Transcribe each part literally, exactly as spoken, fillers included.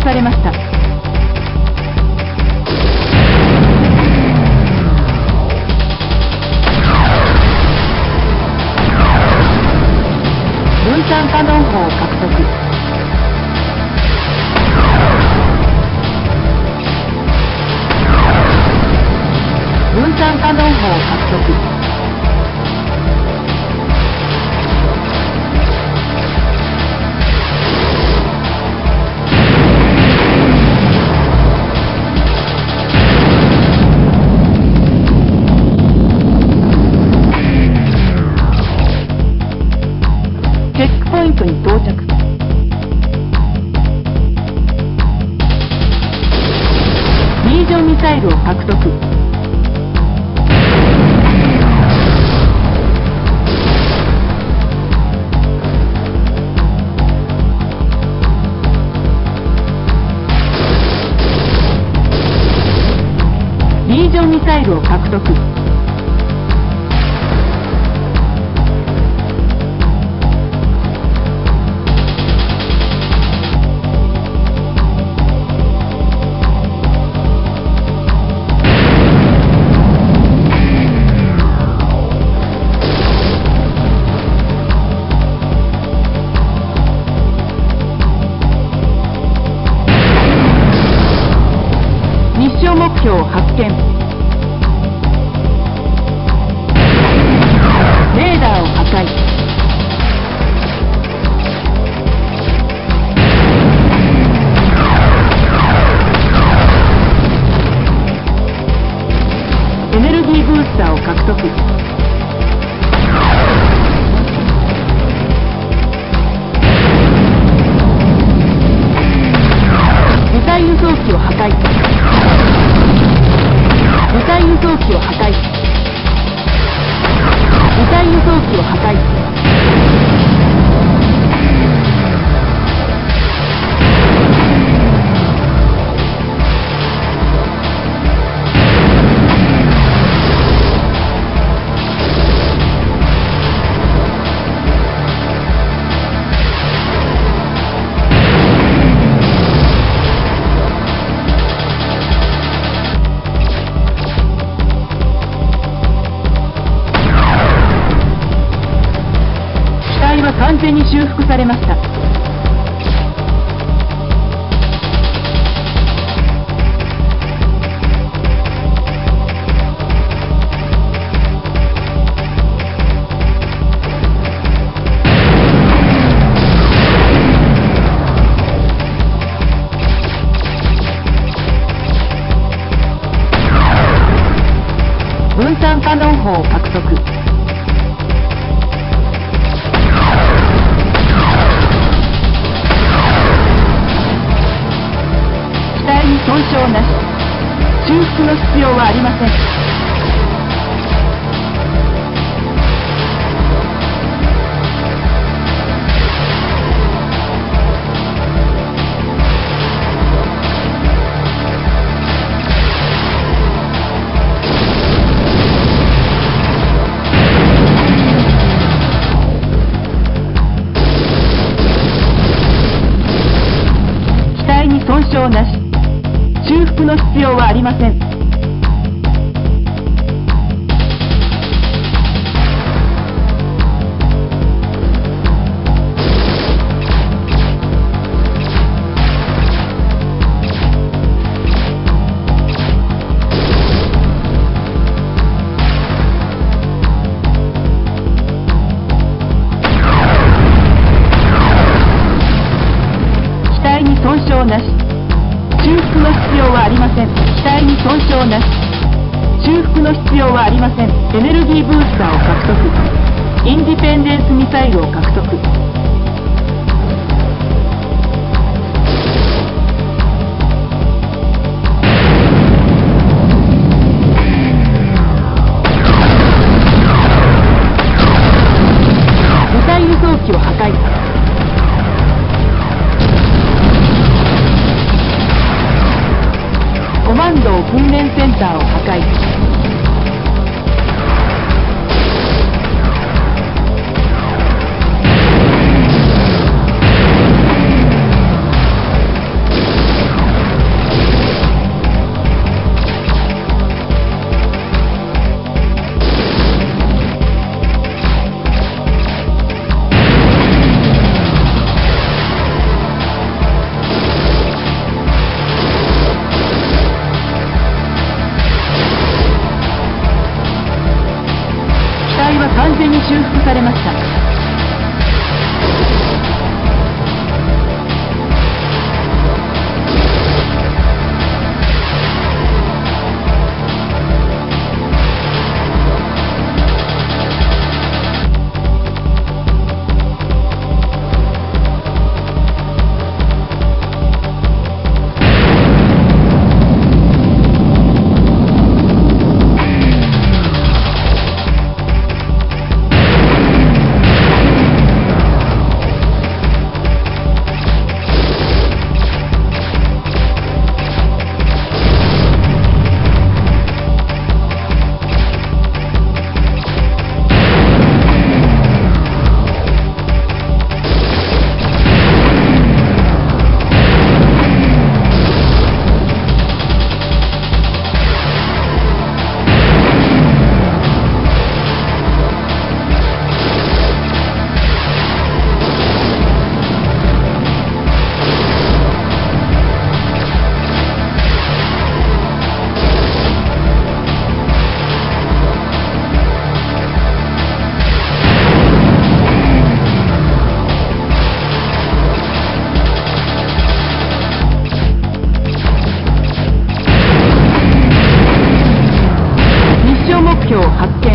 されました。分散カノン砲を獲得。分散カノン砲を獲得。チェックポイントに到着。リージョンミサイルを獲得。リージョンミサイルを獲得。ミッション目標発見。レーダーを破壊。エネルギーブースターを獲得。部隊輸送機を破壊。部隊輸送機を破壊。部隊輸送機を破壊。完全に修復されました。分散カノン砲を獲得。損傷なし。修復の必要はありません。機体に損傷なし。修復の必要はありません。機体に損傷なし。修復の必要はありません。機体に損傷なし。修復の必要はありません。エネルギーブースターを獲得。インディペンデンスミサイルを獲得。部隊輸送機を破壊。コマンド訓練センターを破壊。 完全に修復されました。発見。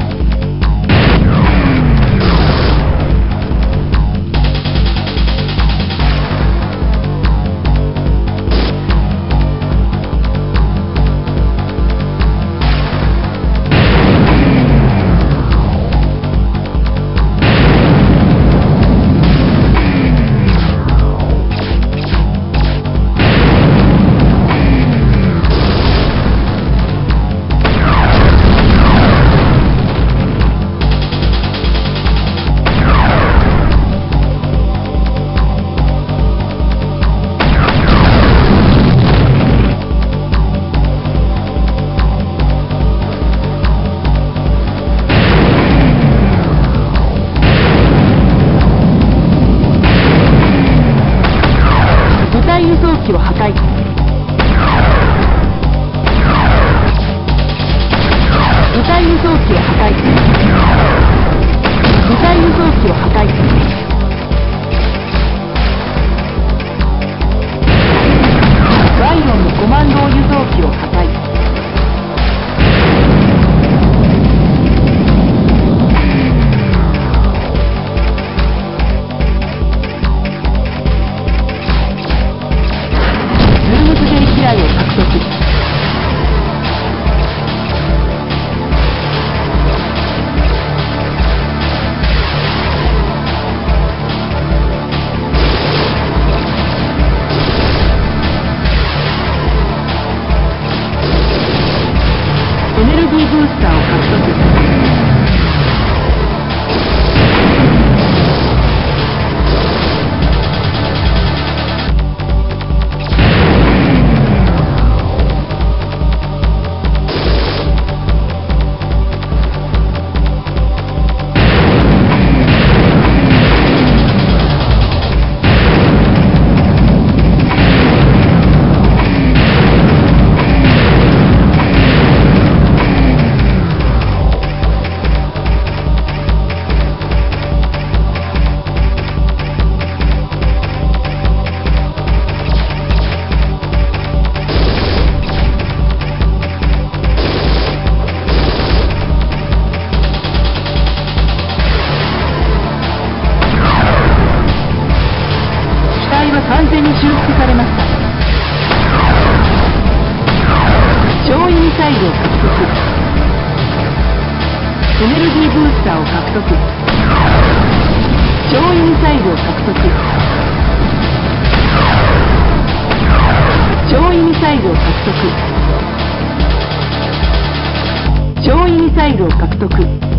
輸送機を破壊。部隊輸送機を破壊。部隊輸送機を破壊。ガイロンのコマンド輸送機を破壊。エネルギーブースターを獲得。完全に修復されました。超位ミサイルを獲得。エネルギーブースターを獲得。超位ミサイルを獲得。超位ミサイルを獲得。超位ミサイルを獲得。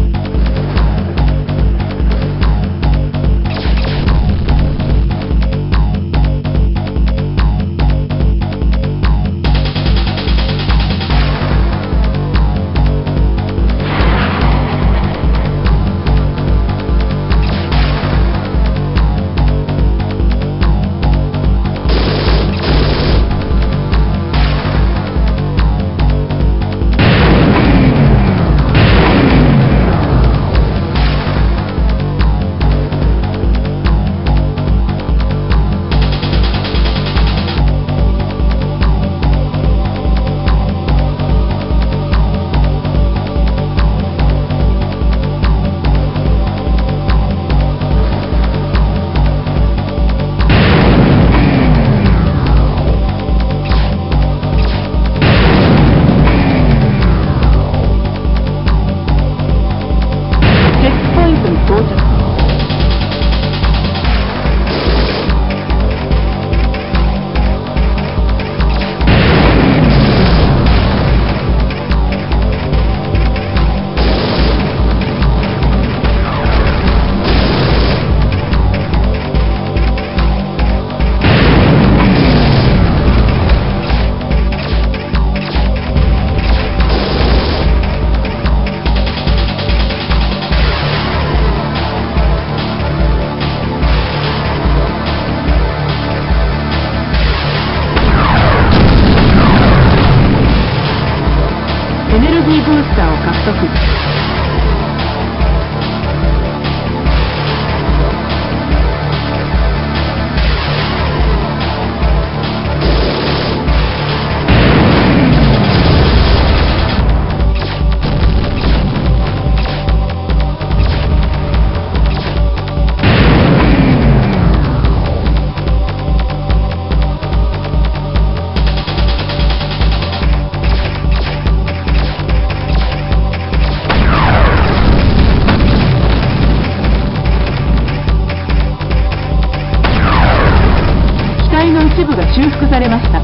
されました。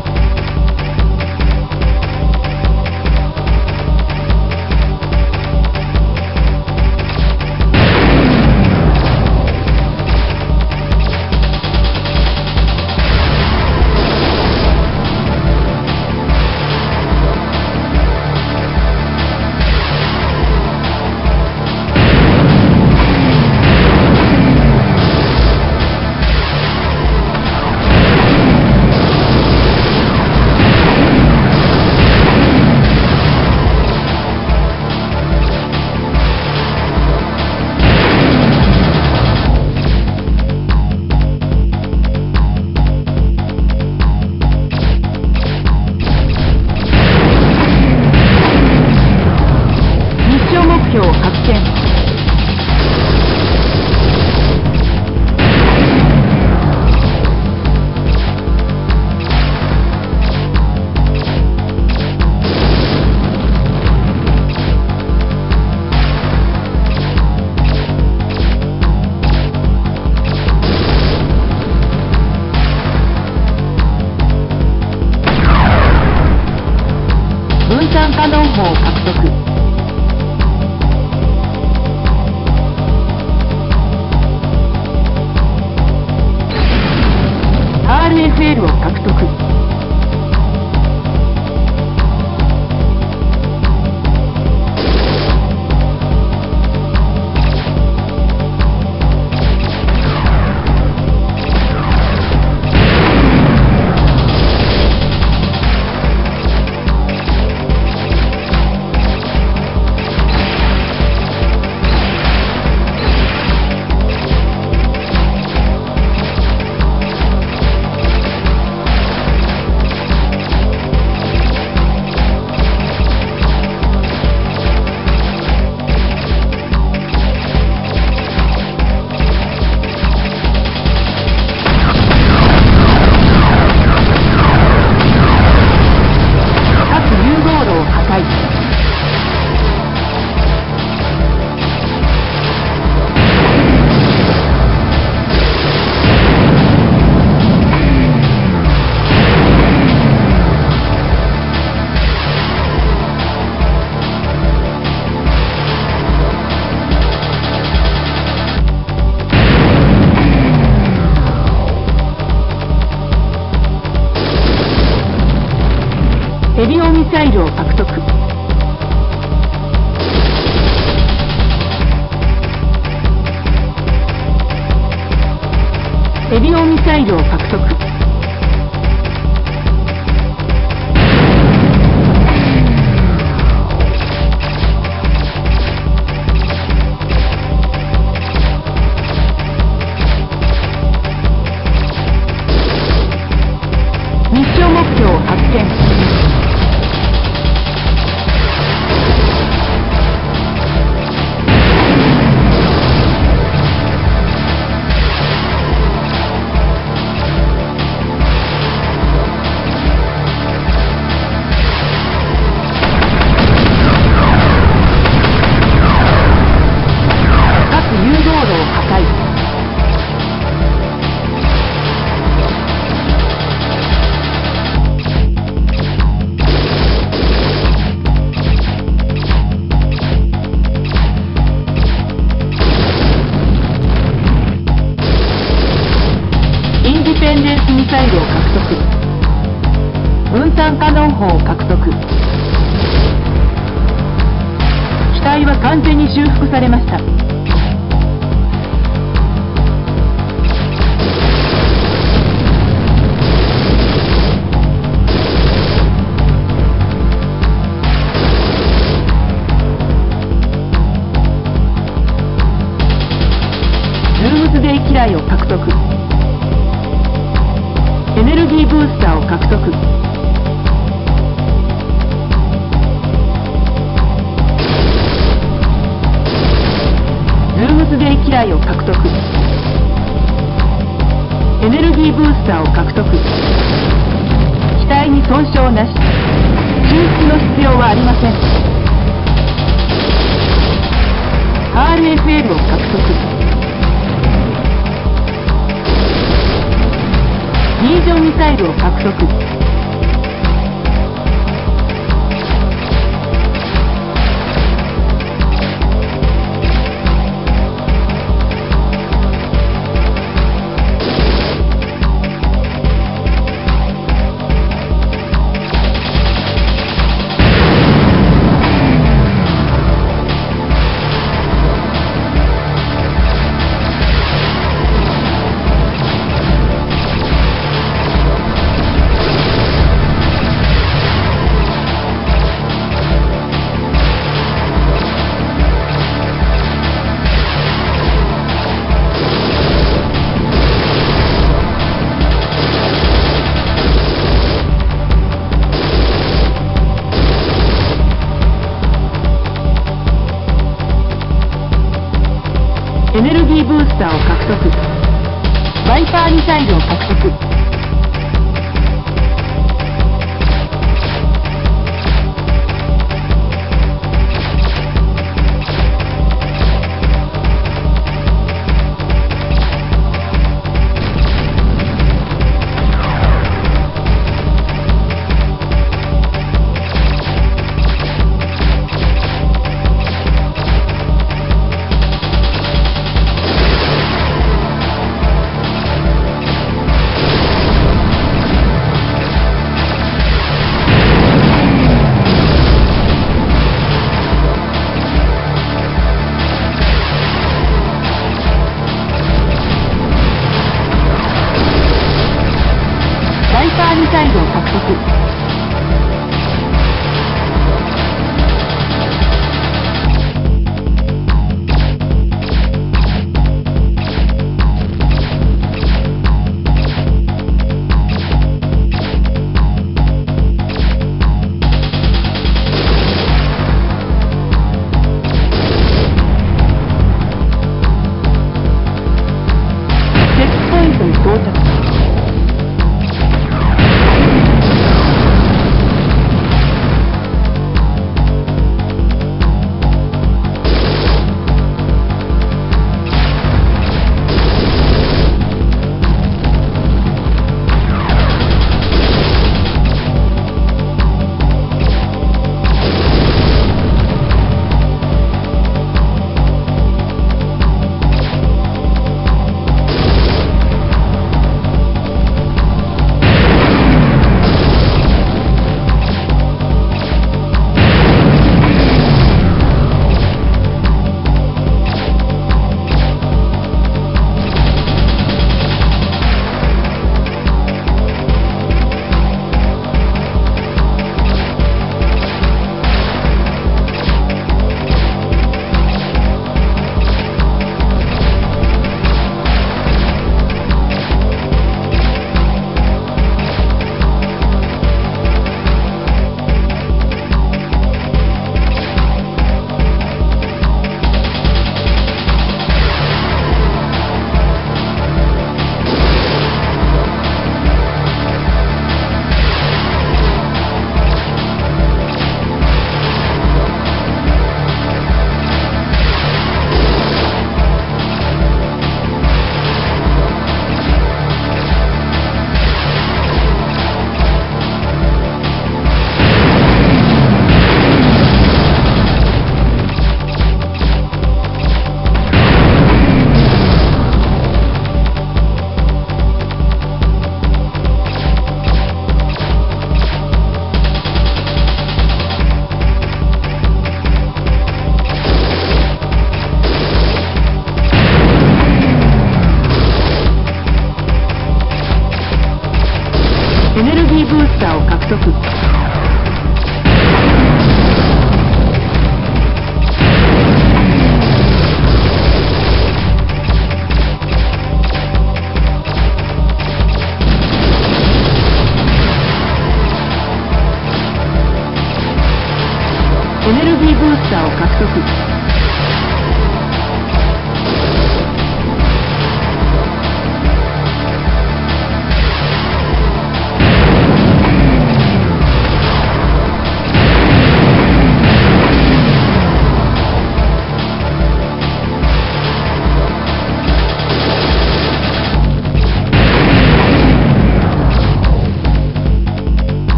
分散カノン砲獲得。アールエフエル を獲得。ヘリオミサイルを獲得。ヘリオミサイルを獲得。ミッション目標を発見。インディペンデンスミサイルを獲得。分散カノン砲を獲得。機体は完全に修復されました。ルームズデイ機雷を獲得。エネルギーブースターを獲得。ルームズデイ機雷を獲得。エネルギーブースターを獲得。機体に損傷なし。修復の必要はありません。アールエフエル を獲得。リージョンムミサイルを獲得。エネルギーブースターを獲得。バイパーミサイルを獲得。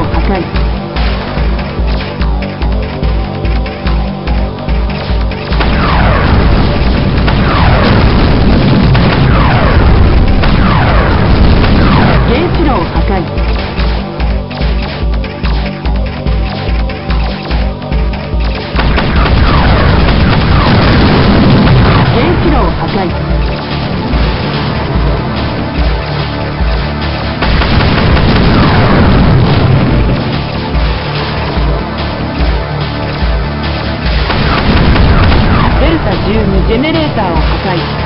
破壊。原子炉破壊。原子炉破壊。デルタじゅうにジェネレーターを破壊。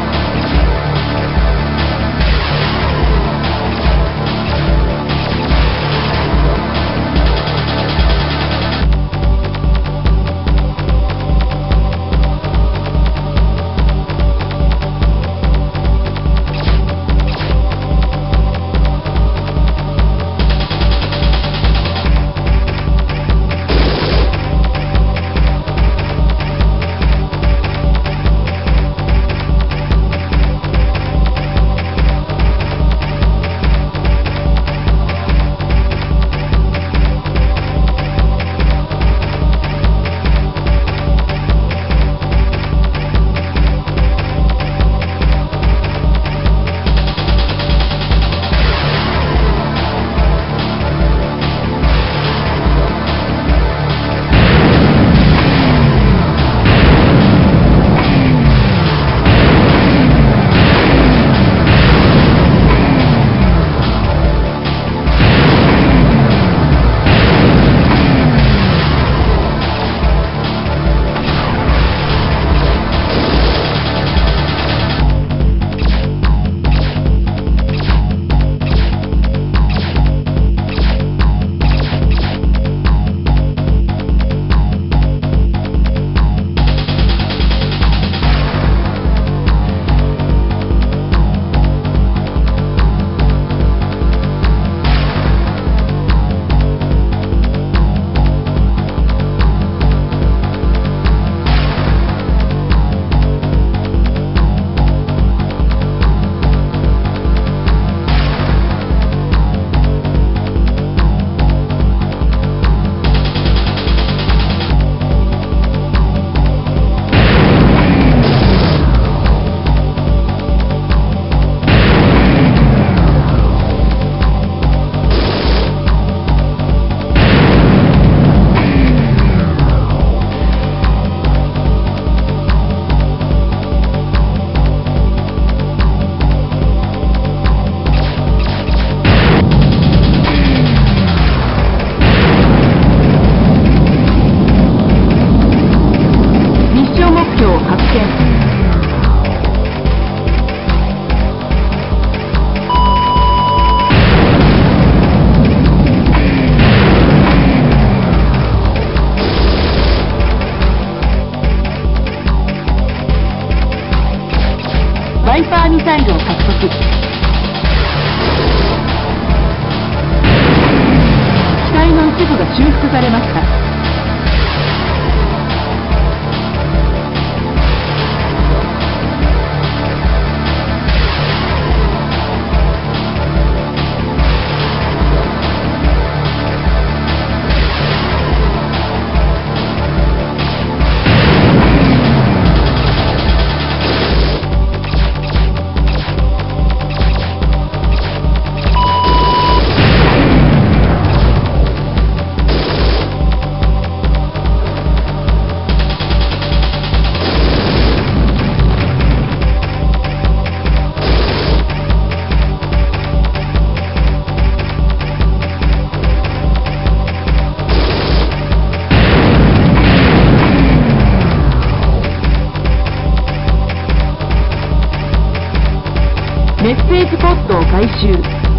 バイパーミサイルを獲得。機体の一部が修復されました。メッセージポットを回収。